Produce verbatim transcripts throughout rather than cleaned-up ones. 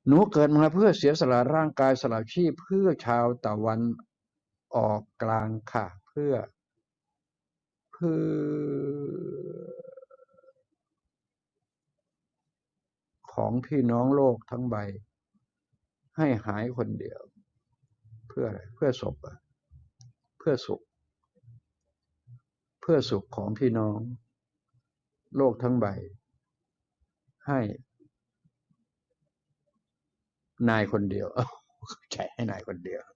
หนูเกิดมาเพื่อเสียสละร่างกายสละชีพเพื่อชาวตะวันออกกลางค่ะเพื่อเพื่อของพี่น้องโลกทั้งใบให้หายคนเดียวเพื่ออะไรเพื่อศพอะเพื่อสุขเพื่อสุขของพี่น้องโลกทั้งใบให้นายคนเดียวใช่ให้นายคนเดียว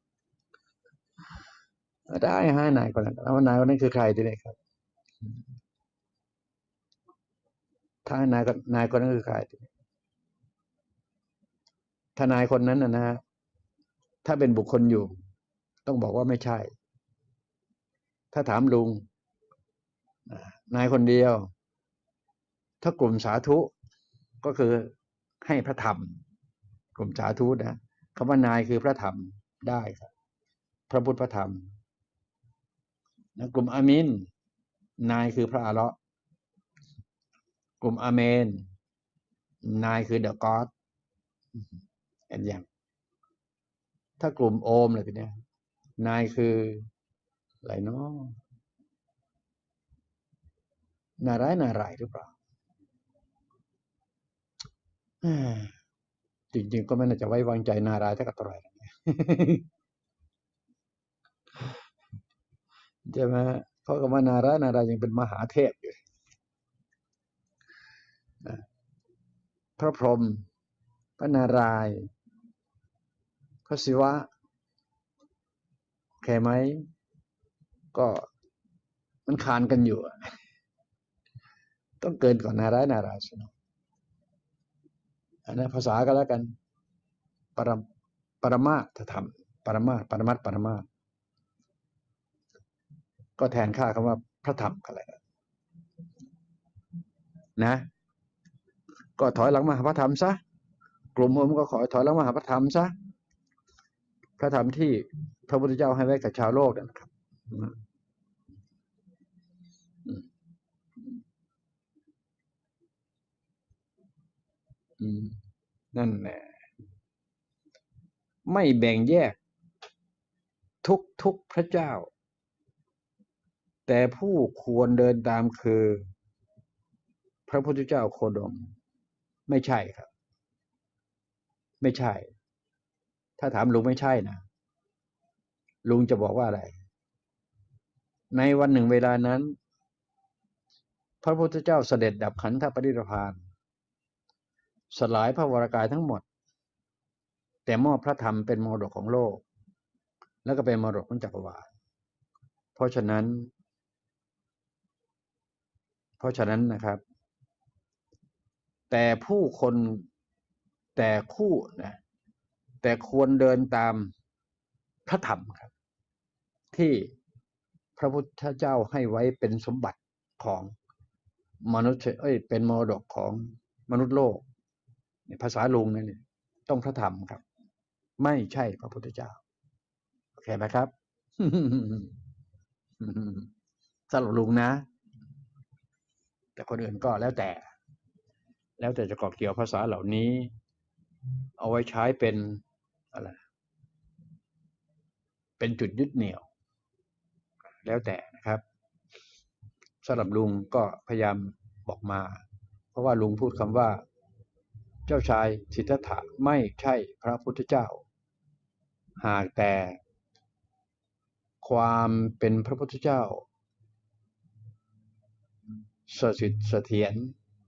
ได้ให้นายคนนั้นแล้วนายคนนั้นคือใครทีนี้ครับถ้าให้นายนายคนนั้นคือใครถ้านายคนนั้นนะฮะถ้าเป็นบุคคลอยู่ต้องบอกว่าไม่ใช่ถ้าถามลุงนายคนเดียวถ้ากลุ่มสาธุก็คือให้พระธรรมกลุ่มสาธุนะคำว่านายคือพระธรรมได้ครับพระพุทธพระธรรมนะกลุ่มอามินนายคือพระอาเลาะห์กลุ่มอาเมนนายคือเดอะก็อดเห็นยังถ้ากลุ่มโอมอะไรเป็นเนี้ยนายคืออะไรเนาะนารายนารายหรือเปล่าจริงๆก็ไม่น่าจะไว้วางใจนารายเท่ากับอะไรใช่ไหมเพราะคำว่านารายนารายยังเป็นมหาเทพอยู่พระพรหมพระนารายณ์พระศิวะโอเคไหมก็มันคานกันอยู่ต้องเกินก่อนนารายนารายณ์อันนั้นภาษาก็แล้วกันปรปรมาทธรรมปรมาปรมัตปรมาก็แทนค่าคำว่าพระธรรมกันแหละนะก็ถอยหลังมาหาพระธรรมซะกลุ่มผมก็ขอถอยหลังมาหาพระธรรมซะพระธรรมที่พระพุทธเจ้าให้ไว้กับชาวโลกนะครับนั่นแหละไม่แบ่งแยกทุกทุกพระเจ้าแต่ผู้ควรเดินตามคือพระพุทธเจ้าโคดมไม่ใช่ครับไม่ใช่ถ้าถามลุงไม่ใช่นะลุงจะบอกว่าอะไรในวันหนึ่งเวลานั้นพระพุทธเจ้าเสด็จดับขันธปรินิพพานสลายพระวรากายทั้งหมดแต่มอบพระธรรมเป็นมรดกของโลกแล้วก็เป็นมรดกของจักรวาลเพราะฉะนั้นเพราะฉะนั้นนะครับแต่ผู้คนแต่คู่นะแต่ควรเดินตามพระธรรมครับที่พระพุทธเจ้าให้ไว้เป็นสมบัติของมนุษย์เอ้ยเป็นมรดกของมนุษย์โลกภาษาลุงนั่นเองต้องพระธรรมครับไม่ใช่พระพุทธเจ้าโอเคไหมครับสำหรับลุงนะแต่คนอื่นก็แล้วแต่แล้วแต่จะเกาะเกี่ยวภาษาเหล่านี้เอาไว้ใช้เป็นอะไรเป็นจุดยึดเหนี่ยวแล้วแต่นะครับสำหรับลุงก็พยายามบอกมาเพราะว่าลุงพูดคำว่าเจ้าชายสิทธัตถะไม่ใช่พระพุทธเจ้าหากแต่ความเป็นพระพุทธเจ้าสถิตเสถียร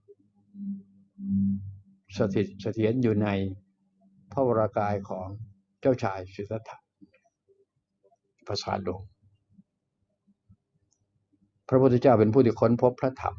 สถิตเสถียรอยู่ในพระวรากายของเจ้าชายสิทธัตถะภาษาลุงพระพุทธเจ้าเป็นผู้ที่ค้นพบพระธรรม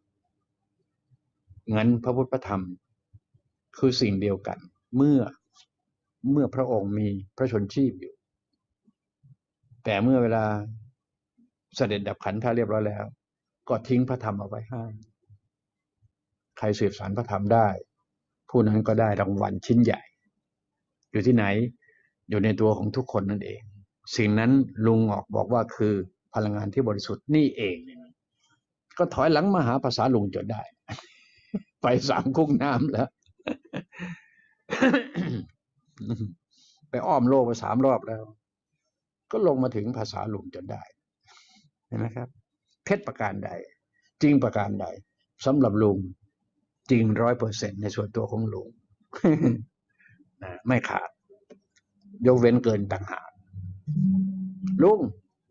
งั้นพระพุทธพระธรรมคือสิ่งเดียวกันเมื่อเมื่อพระองค์มีพระชนชีพอยู่แต่เมื่อเวลาเสด็จดับขันธ์ท่าเรียบร้อยแล้วก็ทิ้งพระธรรมเอาไว้ให้ใครสืบสานพระธรรมได้ผู้นั้นก็ได้รางวัลชิ้นใหญ่อยู่ที่ไหนอยู่ในตัวของทุกคนนั่นเองสิ่งนั้นลุงออกบอกว่าคือพลังงานที่บริสุทธิ์นี่เองก็ถอยหลังมาหาภาษาลุงจนได้ไปสามกุ้งน้ำแล้วไปอ้อมโลกมาสามรอบแล้วก็ลงมาถึงภาษาลุงจนได้เห็นไหมครับเพชรประการใดจริงประการใดสำหรับลุงจริงร้อยเปอร์เซ็นต์ในส่วนตัวของลุง ไม่ขาดยกเว้นเกินต่างหากลุง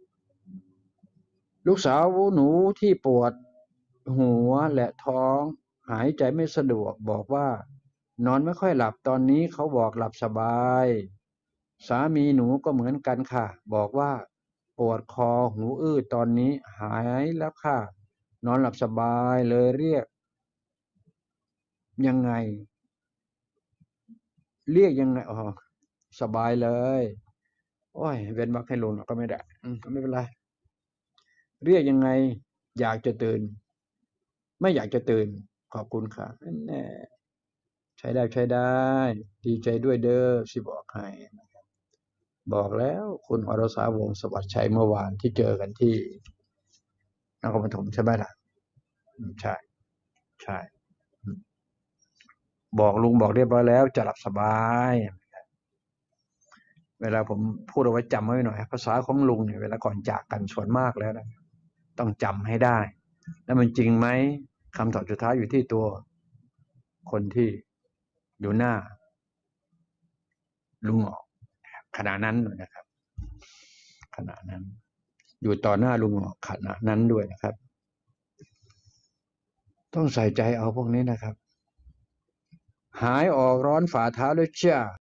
ลูกสาวหนูที่ปวดหัวและท้องหายใจไม่สะดวกบอกว่านอนไม่ค่อยหลับตอนนี้เขาบอกหลับสบายสามีหนูก็เหมือนกันค่ะบอกว่าปวดคอหูอื้อตอนนี้หายแล้วค่ะนอนหลับสบายเลยเรียกยังไงเรียกยังไงอ๋อสบายเลยโอ้ยเว้นวรรคให้ลุงก็ไม่ได้ก็ไม่เป็นไรเรียกยังไงอยากจะตื่นไม่อยากจะตื่นขอบคุณค่ะแน่ใช้ได้ใช้ได้ดีใจด้วยเด้อสิบอกให้นะครับบอกแล้วคุณอรสาวงศ์สวัสดิ์ชัยเมื่อวานที่เจอกันที่นครปฐมใช่ไหมล่ะใช่ใช่บอกลุงบอกเรียบร้อยแล้วจะหลับสบายเวลาผมพูดเอาไว้จำไว้หน่อยภาษาของลุงเนี่ยเวลาก่อนจากกันส่วนมากแล้วนะต้องจำให้ได้แล้วมันจริงไหมคำตอบสุดท้ายอยู่ที่ตัวคนที่อยู่หน้าลุงหงอกขณะนั้นนะครับขณะนั้นอยู่ต่อหน้าลุงหงอกขณะนั้นด้วยนะครับต้องใส่ใจเอาพวกนี้นะครับหายออกร้อนฝ่าเท้าด้วยเชื่อ